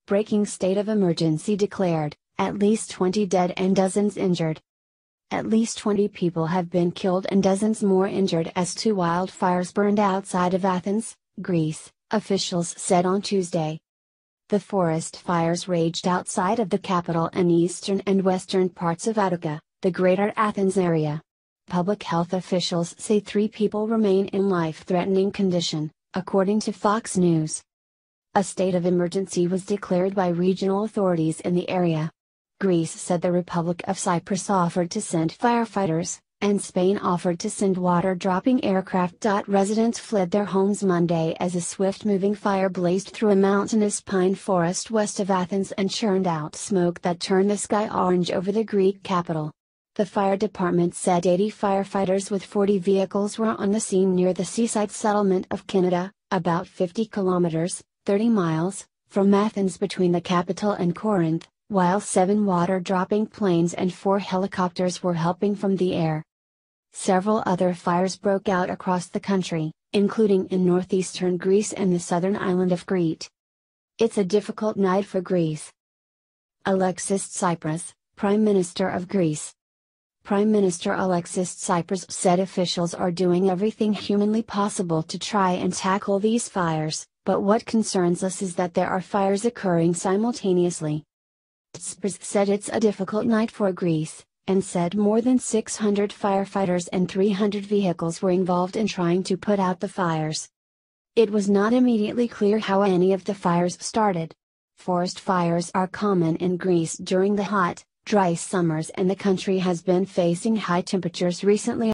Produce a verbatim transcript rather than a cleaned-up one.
breaking state of emergency declared, at least twenty dead and dozens injured. At least twenty people have been killed and dozens more injured as two wildfires burned outside of Athens, Greece, officials said on Tuesday. The forest fires raged outside of the capital and eastern and western parts of Attica, the greater Athens area. Public health officials say three people remain in life-threatening condition, according to Fox News. A state of emergency was declared by regional authorities in the area. Greece said the Republic of Cyprus offered to send firefighters, and Spain offered to send water-dropping aircraft. Residents fled their homes Monday as a swift-moving fire blazed through a mountainous pine forest west of Athens and churned out smoke that turned the sky orange over the Greek capital. The fire department said eighty firefighters with forty vehicles were on the scene near the seaside settlement of Kineta, about fifty kilometers, thirty miles, from Athens between the capital and Corinth, while seven water-dropping planes and four helicopters were helping from the air. Several other fires broke out across the country, including in northeastern Greece and the southern island of Crete. It's a difficult night for Greece. Alexis Tsipras, Prime Minister of Greece. Prime Minister Alexis Tsipras said officials are doing everything humanly possible to try and tackle these fires, but what concerns us is that there are fires occurring simultaneously. Tsipras said it's a difficult night for Greece, and said more than six hundred firefighters and three hundred vehicles were involved in trying to put out the fires. It was not immediately clear how any of the fires started. Forest fires are common in Greece during the hot, dry summers, and the country has been facing high temperatures recently.